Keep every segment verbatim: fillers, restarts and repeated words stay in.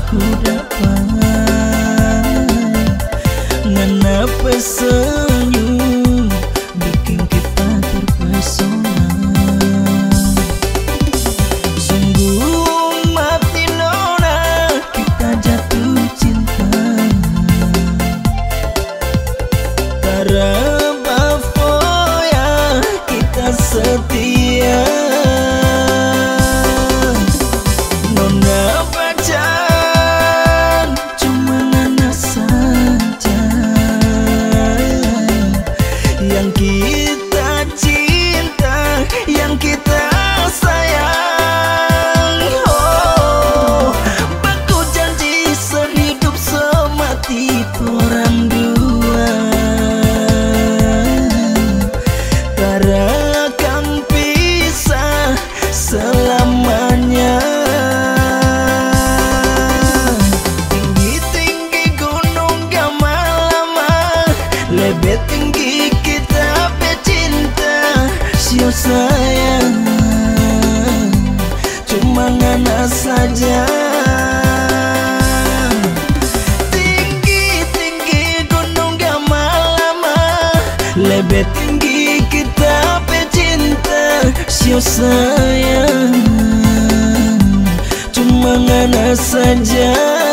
baku dapat ngana senyum bikin kita terpesona. Sungguh mati nona kita jatuh cinta. Taraba foya kita setia. Nona pacar cuma ngana saja yang kita cinta, yang kita sayang. Oh, baku janji sehidup semati orang dua. Takkan pisah selamanya. Tinggi-tinggi gunung gak lama, lebih tinggi kita pecinta. Sio sayang cuma ngana saja. Tinggi-tinggi gunung gak lama, lebih tinggi kita pecinta. Sio sayang cuma ngana saja.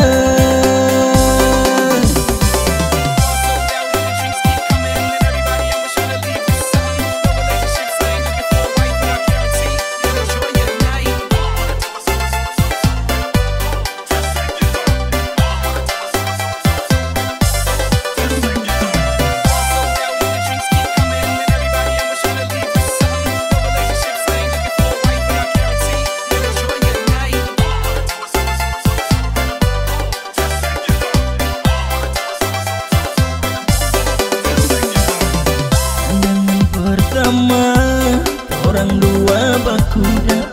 Pertama orang dua baku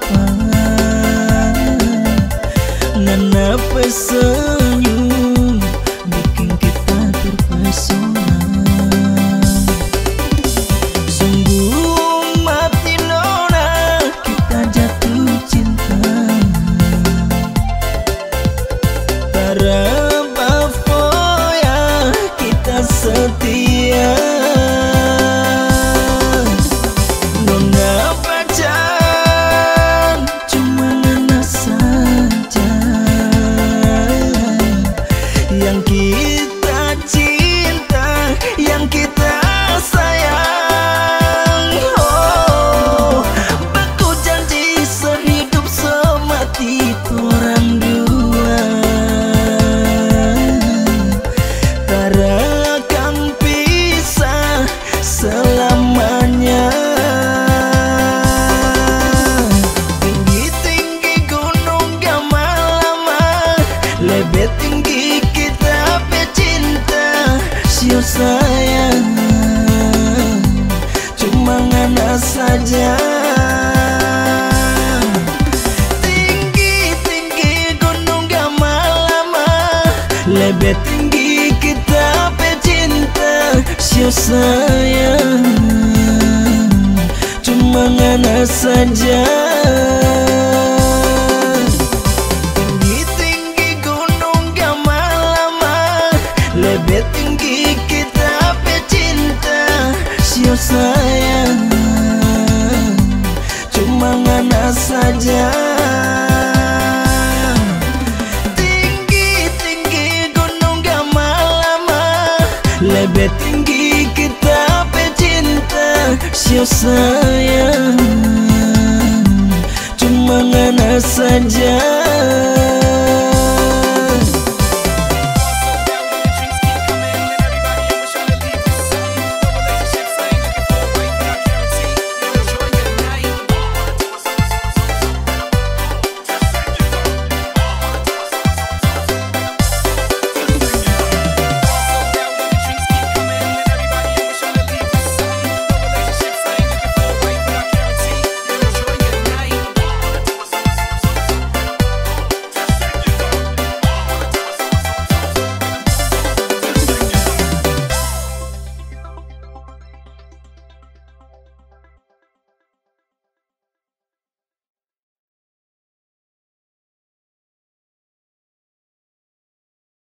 dapat ngana senyum bikin kita terpesona. Sungguh mati nona kita jatuh cinta. Taraba foya kita setia. Yang kita cinta, yang kita sayang. Oh, baku janji sehidup semati orang dua. Takkan pisah selamanya. Tinggi-tinggi gunung gak lama, lebih tinggi kita pecinta. Sio sayang cuma ngana saja. Tinggi-tinggi gunung gak lama, lebih tinggi kita pecinta. Sio sayang cuma ngana saja. Lebih tinggi kita pecinta. Sio sayang cuma ngana saja. Tinggi-tinggi gunung gak lama, lebih tinggi kita pecinta. Sio sayang cuma ngana saja.